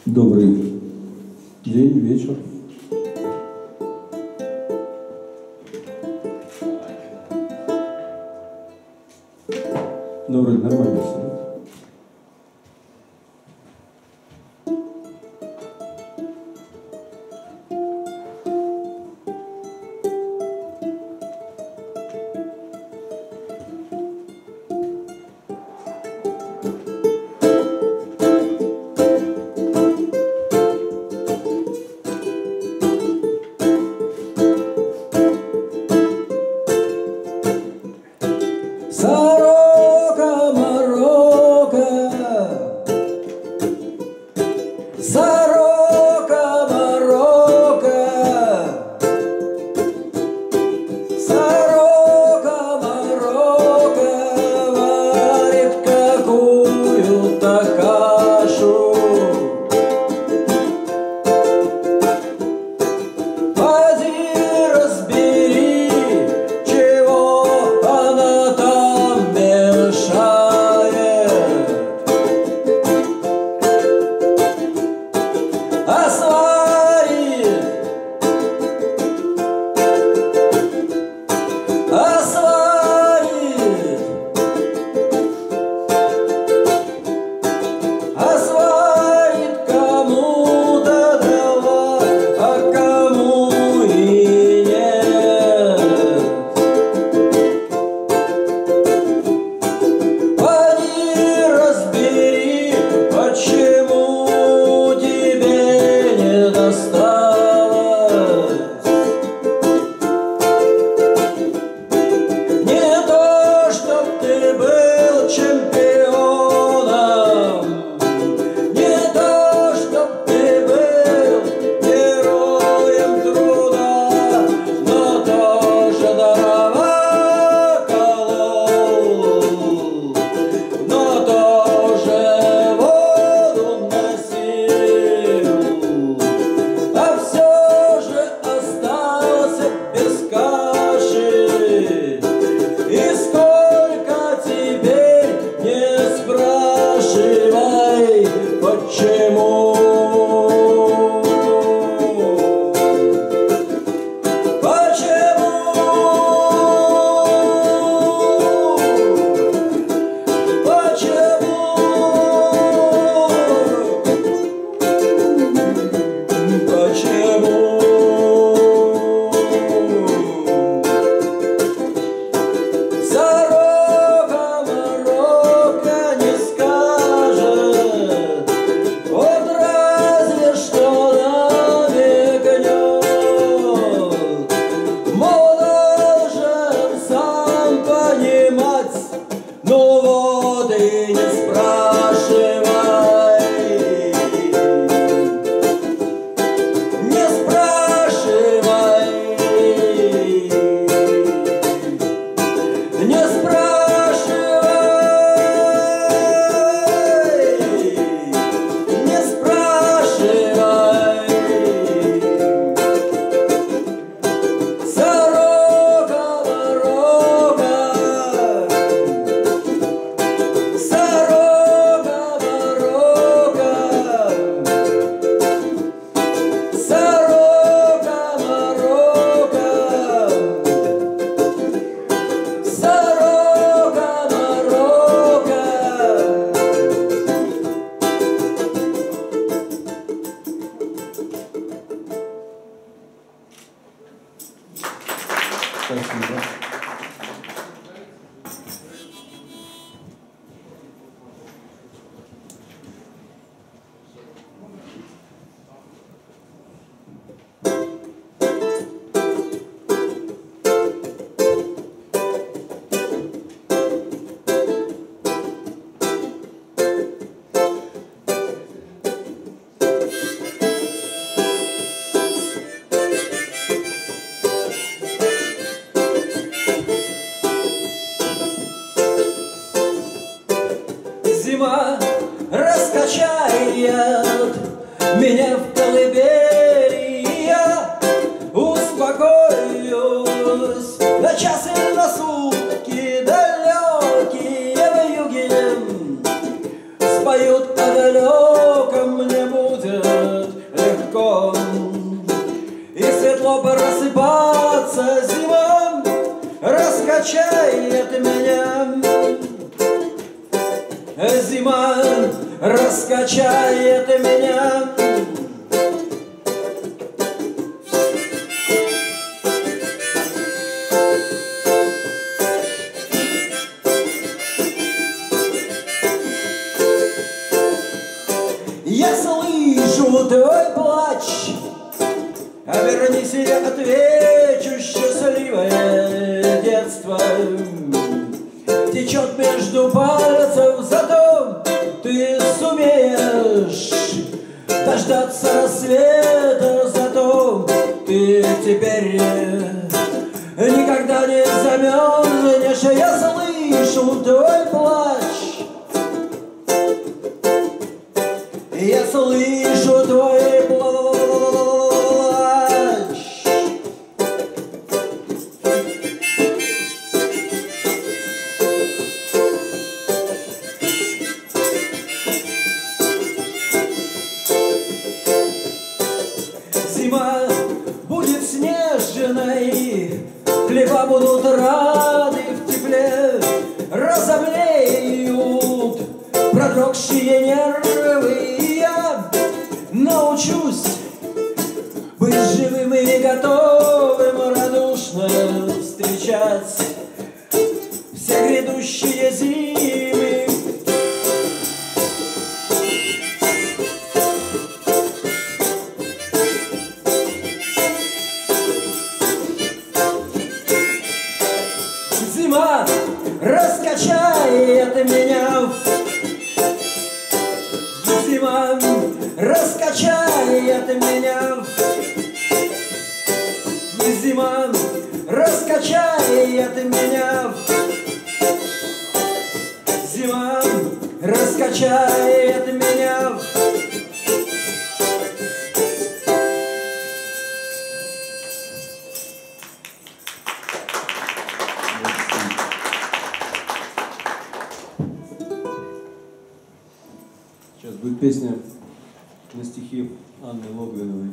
Добрый день, вечер. Добрый, нормально все. Сорока морока, сорока морока, сорока морока варит какую-то кашу. Поди разбери, чего она там мешает. А сварит, кому-то дала, а кому и нет. Поди разбери, почему тебе не досталось. Не то, чтоб ты был чемпионом, не то, чтоб ты был героем труда, но тоже дрова колол, но тоже воду носил, а все же остался без каши. И сколько теперь не спрашивай, почему. Почему? Почему? Почему? Сорока морока не скажет, вот разве что намекнет. Мол, должен сам понимать, ну вот и не спрашивай. Не спрашивай. Не спрашивай, не спрашивай. Сорока морока, сорока морока, сорока морока. Сорока морока. Спасибо. Зима раскачает меня в колыбели, и я успокоюсь на час и на сутки далекие в юге. Споют о далеком, не будет раскачает меня. Зима раскачает меня. Я слышу твой плач, обернись, и я отвечу. Счастливое детство течет между пальцев, зато ты сумеешь дождаться рассвета, зато ты теперь никогда не замерзнешь. Я слышу твой плач, я слышу твой плач. Зима будет снежной, хлеба будут рады в тепле, разомлеют продрогшие нервы. Я научусь быть живым и готовым радушно встречать все грядущие зимы. Зима раскачает меня. Зима раскачает меня. Зима раскачает меня. Зима раскачает меня. Сейчас будет песня на стихи Анны Логвиновой.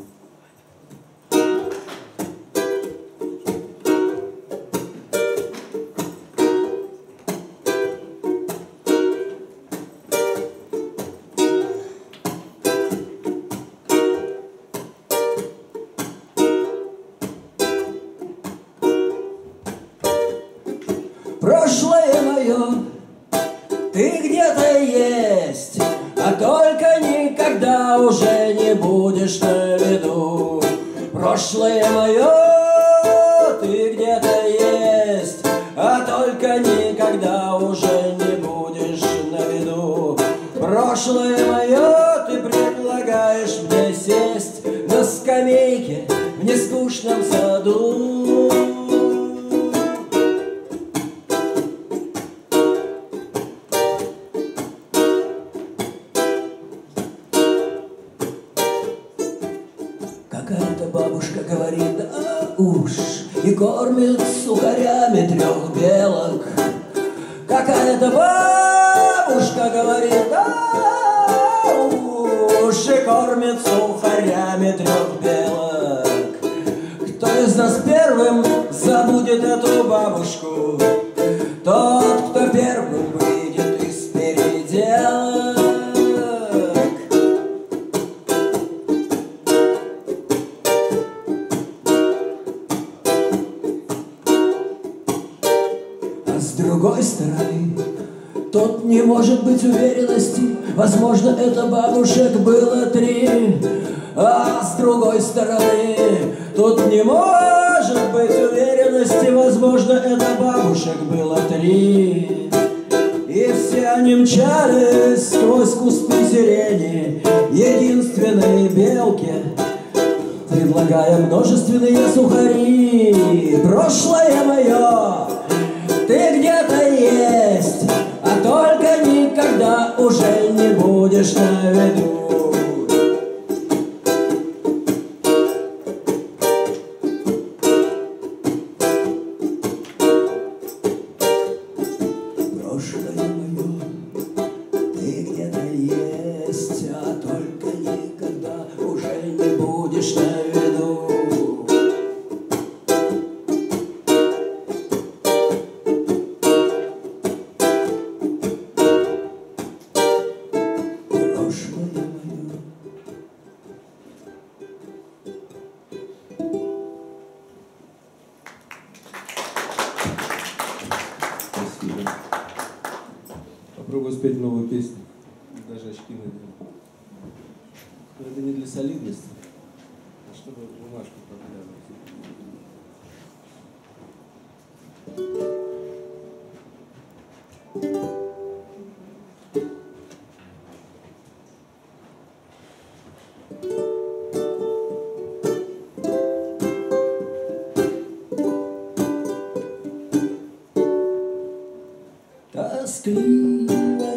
Прошлое мое, ты где-то есть, а только никогда уже не будешь на виду. Прошлое мое, ты где-то есть, а только никогда уже не будешь на виду. Прошлое мое, ты предлагаешь мне сесть на скамейке в нескучном саду. Какая-то бабушка говорит, да уж, и кормит сухарями 3 белок. Какая-то бабушка говорит, да уж, и кормит сухарями 3 белок. Кто из нас первым забудет эту бабушку? Тот, кто первым выйдет из переделок. С другой стороны, тут не может быть уверенности. Возможно, это бабушек было 3. А с другой стороны, тут не может быть уверенности. Возможно, это бабушек было 3. И все они мчались сквозь кусты сирени единственной белке, предлагая множественные сухари. Прошлое мое, ты где-то есть, а только никогда уже не будешь на виду. Прошлое мое, ты где-то есть, а только никогда уже не будешь на виду. спеть новую песню. Даже очки надел. Но это не для солидности, а чтобы бумажку подглядывать. Тоскливо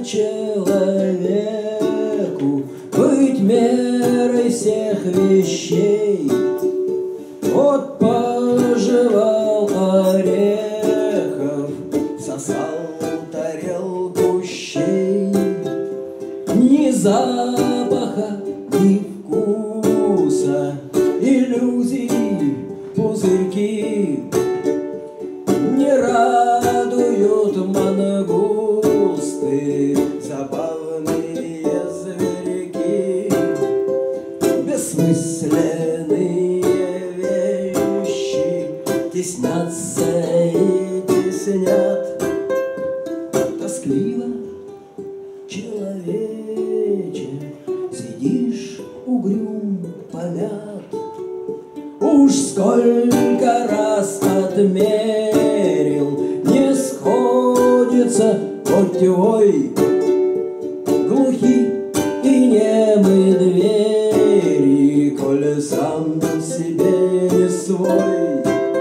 человеку быть мерой всех вещей. Вот пожевал орехов, сосал тарелку щей. Ни запаха, ни вкуса, иллюзий, пузырьки не радуют мангусты, забавные зверьки. Бессмысленные вещи теснятся и теснят. Тоскливо, человече, сидишь угрюм, помят. Уж сколько раз отмерил, не сходится путевой. Глухи и немы двери, коль сам себе не свой.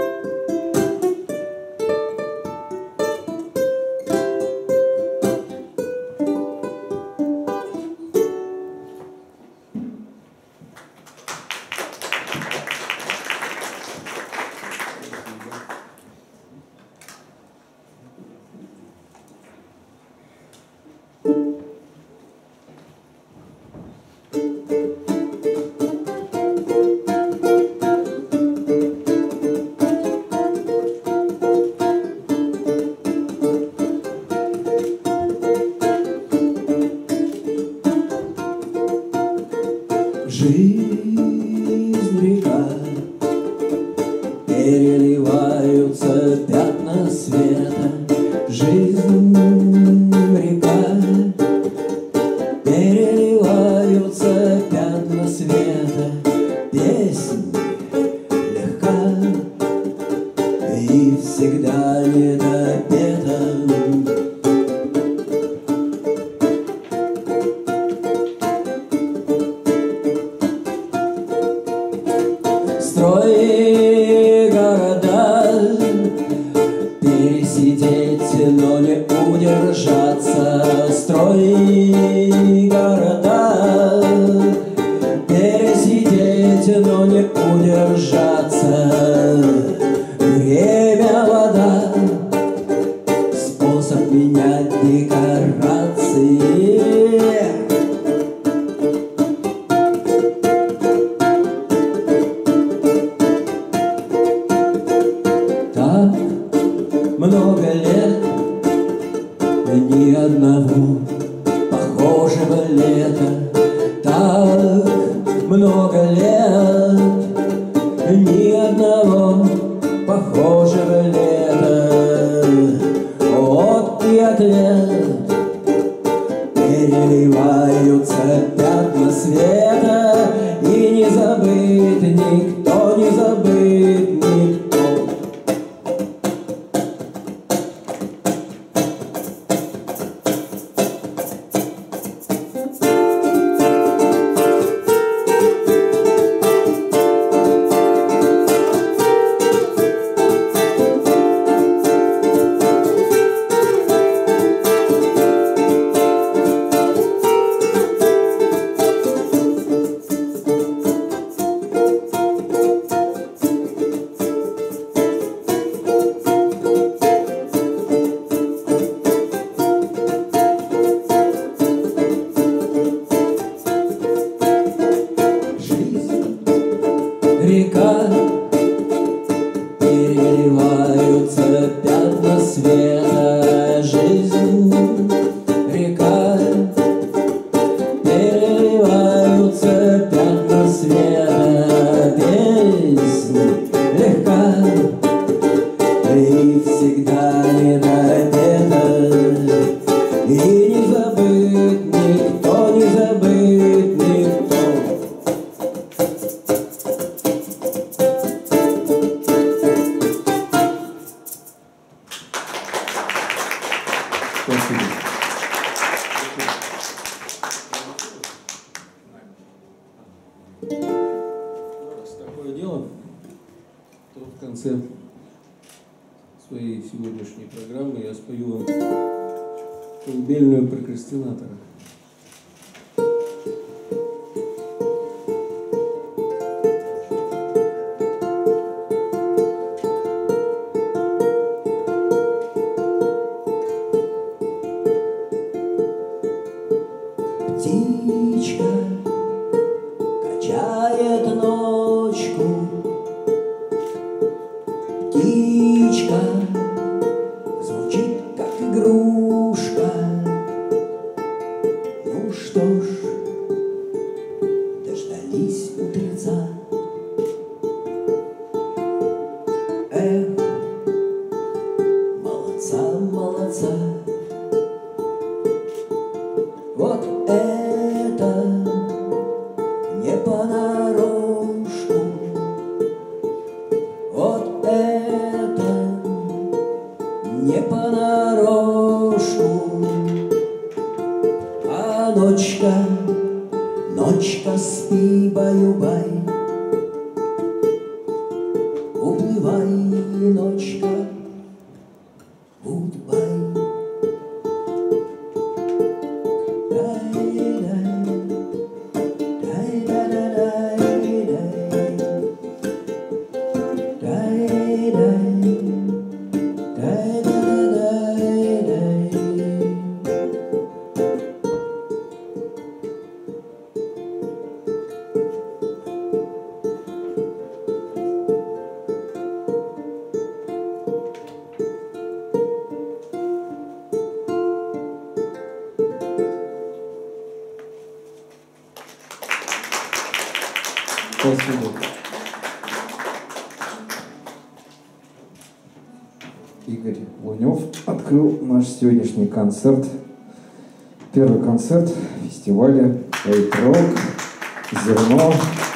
Жизнь река, переливаются пятна света. Жизнь река, переливаются пятна света. Песнь легка и всегда недопета. Строй города, пересидеть, но не удержаться. Строй города, пересидеть, но не удержаться. Время — вода, способ менять декорации. Много лет, ни одного похожего лета. Так много лет, ни одного похожего лета. Вот и ответ. Переливаются пятна света, и не забыт никто, не забыт никто. Река, переливаются пятна света. Жизнь река, переливаются пятна света. Песнь легка и всегда недопета, и не забыть Раз такое дело, то в конце своей сегодняшней программы я спою вам колыбельную прокрастинатора. Птичка качает ночку, птичка звучит, как игрушка. Ну что ж, дождались утреца. Эх, молодца, молодца. Вот это не понарошку, вот это не понарошку. А ночка, ночка, спи, баю-бай, уплывай, ночка, гудбай. Спасибо. Игорь Лунев открыл наш сегодняшний концерт. Первый концерт фестиваля «Эйт Рок», «Зерно».